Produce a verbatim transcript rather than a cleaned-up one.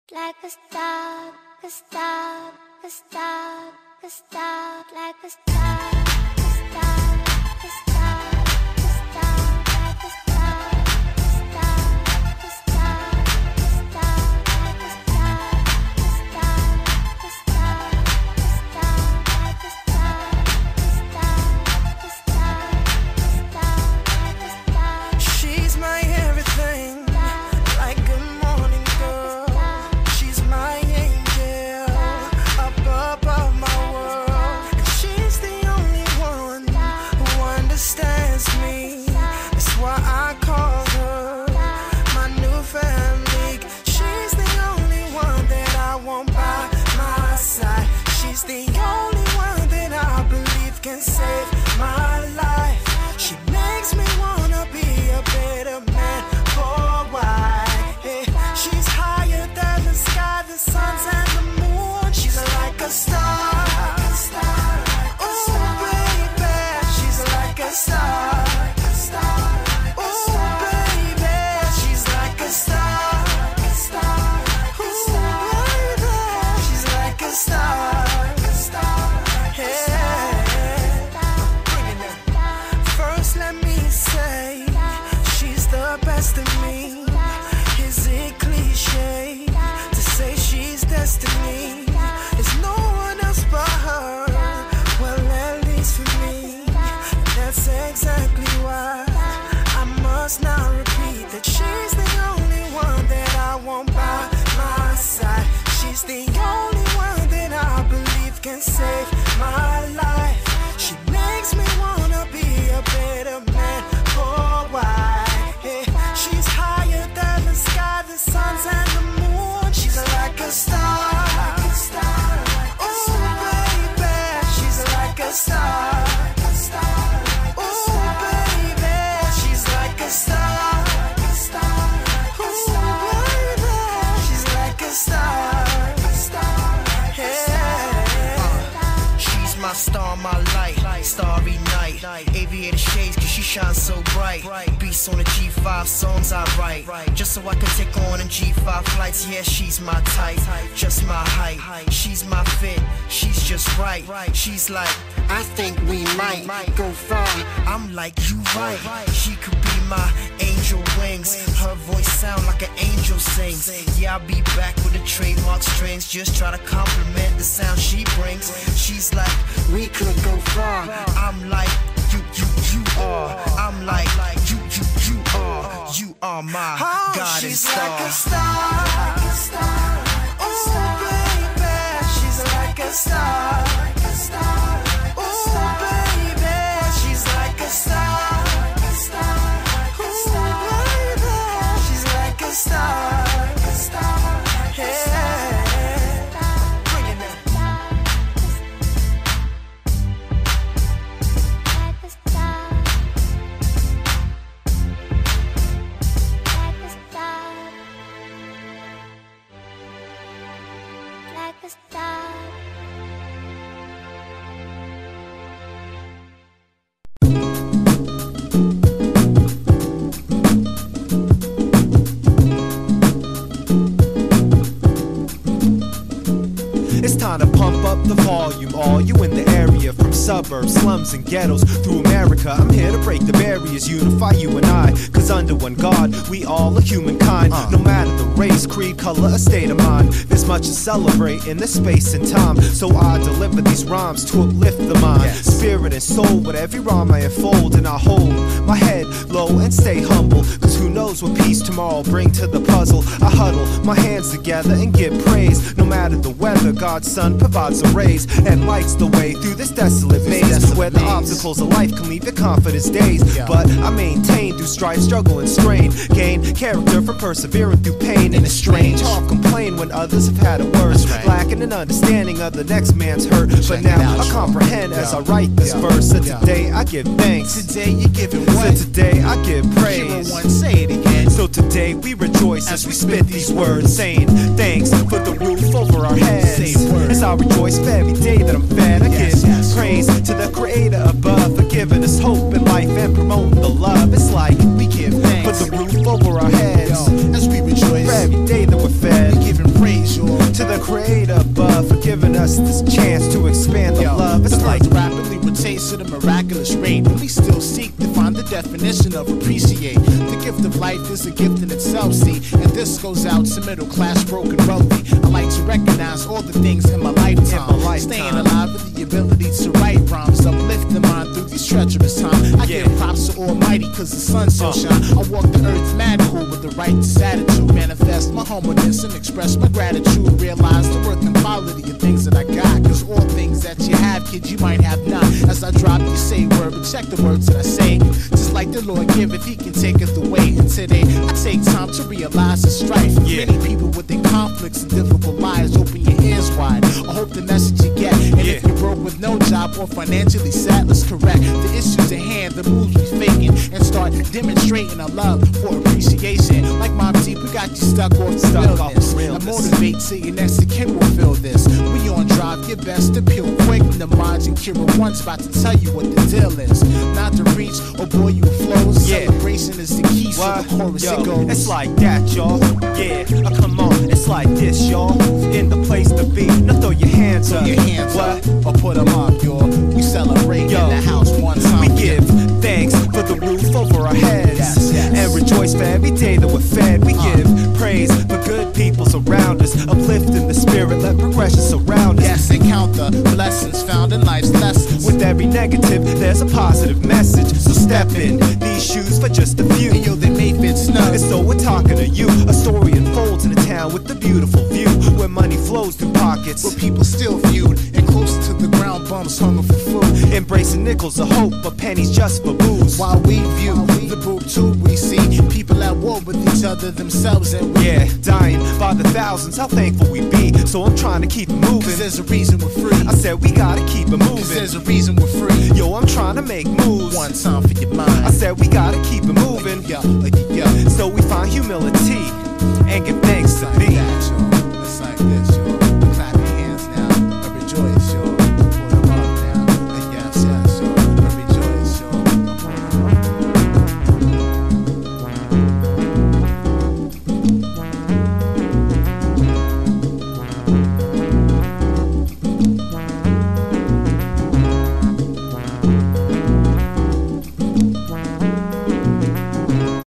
Like a star, a star, a star, a star, like a star, a star, a star, a star, like a star, a star, a star, a star, like a star, a star, a star, a star, like a star, a star, a star, a star, like a star. She's my everything, like a morning girl. She's my angel, up above my world. And she's the only one who understands me. That's why I call her my new family. She's the only one that I want by my side. She's the only one that I believe can save my life. She makes me wanna be a better man for why. Hey, she's higher than the sky, the suns and the moon. She's like a star. Oh baby, she's like a star. Oh baby, she's like a star. Oh baby, she's like a star. First let me say, she's the best of me. Is it cliche to say she's destiny? There's no one else but her, well at least for me. That's exactly why I must not repeat that she's the only one that I want by my side. She's the only one that I believe can save my life. She makes me wanna be a better man for why. Hey, she's higher than the sky, the suns and the moon. She's like a star. Oh baby, she's like a star. Oh baby, she's like a star. Oh baby, she's like a star. She's my star, my light, starry night, aviator shades cause she shines so bright. Beats on the G five songs I write, just so I can take on in G five flights. Yeah, she's my type, just my height. She's my fit, she's just right. She's like, I think we might go far. I'm like, you right. She could be my angel wings. Her voice sound like an angel sings. Yeah, I'll be back with the trademark strings. Just try to compliment the sound she brings. She's like, we could go far. I'm like, you, you, you are. I'm like, you, you, you are. You are my oh, goddess she's star. Like a star. Oh baby, she's like a star. Oh baby, she's like a star. Oh baby, she's like a star. It's time to pump up the volume, all you in the area, from suburbs, slums and ghettos through America. I'm here to break the barriers, unify you and I, cause under one God we all are humankind. uh. No matter the race, creed, color, or state of mind, there's much to celebrate in this space and time. So I deliver these rhymes to uplift the mind, yes. Spirit and soul. With every rhyme I unfold, and I hold my head low and stay humble, cause who knows what peace tomorrow will bring to the puzzle. I huddle my hands together and give praise. No matter the weather, God's Son provides a rays and lights the way through this desolate maze, desolate where the maze. Obstacles of life can leave your confidence dazed. Yeah. But I maintain through strife, struggle and strain, gain character from persevering through pain. And it's strange, hard complain when others have had it worse, right. Lacking an understanding of the next man's hurt. Check but now out, I comprehend yeah. as I write this yeah. verse. So today yeah. I give thanks. Today you're giving what? So today I give praise. Hero one, say it again. So today we rejoice as, as we spit these words, saying thanks for the roof over our heads. As I rejoice for every day that I'm fed, I yes, give yes. praise to the Creator above for giving us hope in life and promoting the love. It's like we give thanks for the roof over our heads. Yo, as we rejoice for every day that we're fed. We giving praise to the creator above for giving us this chance to expand the Yo, love. It's the like earth rapidly rotates at a miraculous rate, and we still seek to find the definition of appreciate. The gift of life is a gift in itself, see, and this goes out to middle class, broken, wealthy. I like to recognize all the things in my lifetime, In my lifetime. staying alive with the ability to write rhymes, uplift the mind through these treacherous times. I Yeah. give props to Almighty cause the sun still Uh. shine. I walk the earth mad cool with the righteous attitude, manifest my humbleness and express my gratitude. Realize the worth and quality of things that I got, cause all things that you have, kids, you might have not. As I drop, you say word, but check the words that I say. Just like the Lord giveth, he can take it away. And today, I take time to realize the strife. Yeah. Many people with their conflicts and difficult lives, open your ears wide. I hope the message you get. And Yeah. if you're broke with no job or financially sad, let's correct the issues at hand, the moves we faking, and start demonstrating our love for appreciation. Like Mob Deep, we got you stuck off the Stuck off realness. the I realness. motivate so your next to kin will feel this. We on drive, your best to peel quick. The minds and Kira one's about to tell you what the deal is. Not to reach or bore you with flows. Yeah. Celebration is the key, so what? the chorus Yo, it goes. it's like that, y'all. Yeah, uh, come on, it's like this, y'all. In the place to be, now throw your hands Throw up. your hands what? up or put them up, y'all. We celebrate Yo, in the house one time. We give thanks for the roof over our heads, Yes, yes. and rejoice for every day that we're fed. We Uh. give praise for good people surround us, uplifting the spirit, let progression surround us. Yes, and count the blessings found in life's lessons. With every negative, there's a positive message. So step in these shoes for just a few. And yo, they may fit snug. And so we're talking to you. A story unfolds in a town with a beautiful view, where money flows through pockets, Where people still viewed and close to the ground, bums hunger for food. embracing nickels of hope, but pennies just for booze. While we view the boob too, we see people at war with each other themselves, and we, Yeah, dying by the thousands, how thankful we be. So I'm trying to keep it cause moving. there's a reason we're free. I said we gotta keep it Cause moving. there's a reason we're free. Yo, I'm trying to make moves. One time for your mind. I said we gotta keep it moving. Yo, yo, So we find humility and give thanks to like be. that, yo. It's like this.